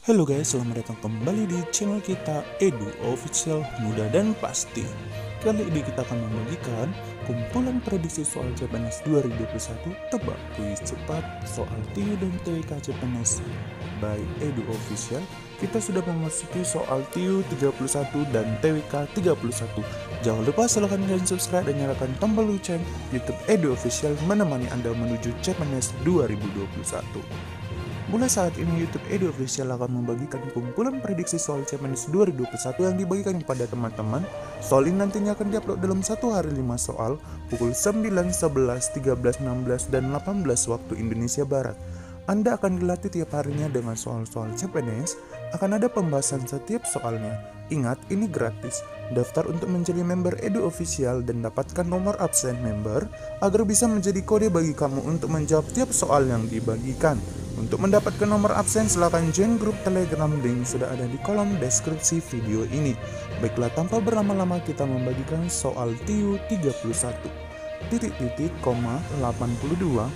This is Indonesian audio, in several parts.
Halo guys, selamat datang kembali di channel kita Edu Official Mudah dan Pasti. Kali ini kita akan membagikan kumpulan prediksi soal CPNS 2021 tebak kuis cepat soal TIU dan TWK CPNS by Edu Official. Kita sudah memasuki soal TIU 31 dan TWK 31. Jangan lupa silahkan kalian subscribe dan nyalakan tombol lonceng YouTube Edu Official menemani Anda menuju CPNS 2021. Mulai saat ini YouTube Edu Official akan membagikan kumpulan prediksi soal CPNS 2021 yang dibagikan kepada teman-teman. Soal ini nantinya akan diupload dalam satu hari 5 soal pukul 9, 11, 13, 16, dan 18 waktu Indonesia Barat. Anda akan dilatih tiap harinya dengan soal-soal CPNS, akan ada pembahasan setiap soalnya. Ingat, ini gratis. Daftar untuk menjadi member Edu Official dan dapatkan nomor absen member agar bisa menjadi kode bagi kamu untuk menjawab tiap soal yang dibagikan. Untuk mendapatkan nomor absen, silakan join grup Telegram, link sudah ada di kolom deskripsi video ini. Baiklah, tanpa berlama-lama kita membagikan soal TIU 31. Titik-titik, 82,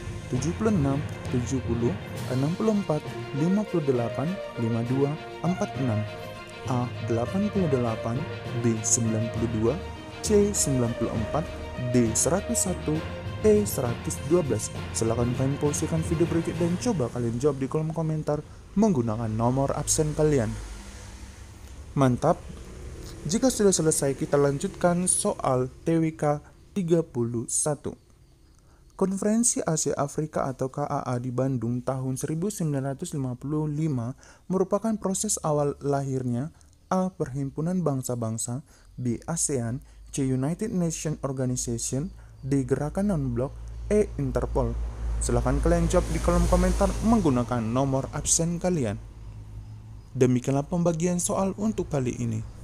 76, 70, 64, 58, 52, 46, A 88, B 92, C 94, D 101, E 112. Silakan kalian posisikan video berikut dan coba kalian jawab di kolom komentar menggunakan nomor absen kalian. Mantap. Jika sudah selesai, kita lanjutkan soal TWK 31. Konferensi Asia Afrika atau KAA di Bandung tahun 1955 merupakan proses awal lahirnya A. Perhimpunan Bangsa-Bangsa, B. ASEAN, C. United Nations Organization, D. Gerakan Non-Blok, E. Interpol. Silahkan kalian jawab di kolom komentar menggunakan nomor absen kalian. Demikianlah pembagian soal untuk kali ini.